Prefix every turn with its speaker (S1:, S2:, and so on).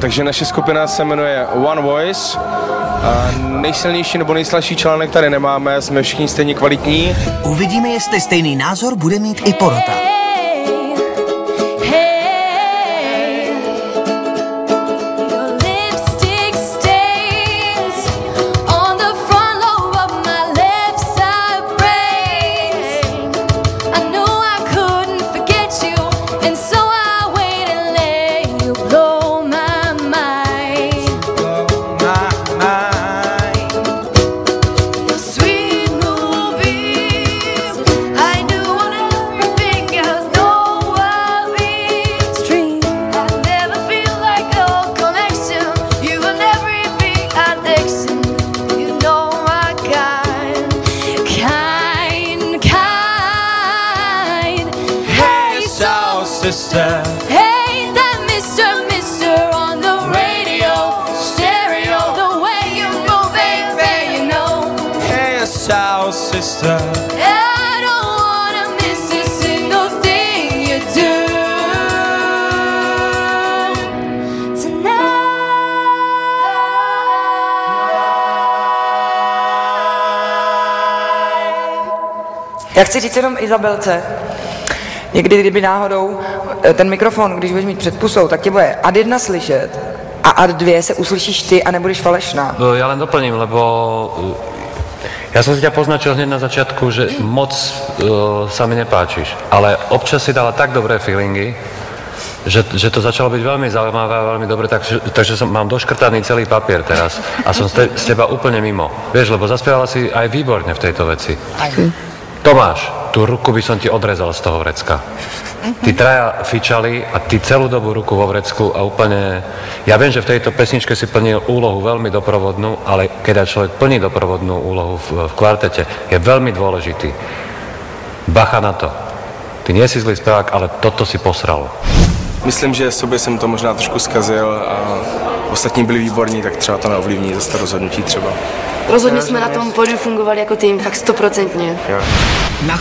S1: Takže naše skupina se jmenuje One Voice. Nejsilnější nebo nejslabší článek tady nemáme, jsme všichni stejně kvalitní.
S2: Uvidíme, jestli stejný názor bude mít i porota.
S3: Sister.
S4: Hey, that Mr. on the radio, stereo, the way you move, baby, you know.
S3: Hey, soul sister.
S4: I don't wanna miss a single thing you do tonight.
S5: Já chci říct jenom Izabelce, někdy, kdyby náhodou ten mikrofon, když budeš mít před pusou, tak tě bude ad 1 slyšet a ad 2 se uslyšíš ty a nebudeš falešná.
S6: Ja len doplním, lebo ja som si ťa poznačil hneď na začiatku, že moc sa mi nepáčiš, ale občas si dala tak dobré feelingy, že to začalo byť veľmi zaujímavé a veľmi dobre, takže mám doškrtaný celý papier teraz a som z teba úplne mimo. Vieš, lebo zaspievala si aj výborne v tejto veci. Tomáš, tú ruku by som ti odrezal z toho vrecka. Tí traja fičali a ty celú dobu ruku vo vrecku a úplne... Ja viem, že v tejto pesničke si plnil úlohu veľmi doprovodnú, ale keď človek plní doprovodnú úlohu v kvartete, je veľmi dôležitý. Bacha na to. Ty nie si zlý spevák, ale toto si posral.
S1: Myslím, že sobě jsem to možná trošku zkazil a ostatní byli výborní, tak třeba to neovlivní zase to rozhodnutí třeba.
S7: Rozhodně jsme na tom pódiu fungovali jako tým, fakt 100%.
S1: Jo.
S2: Na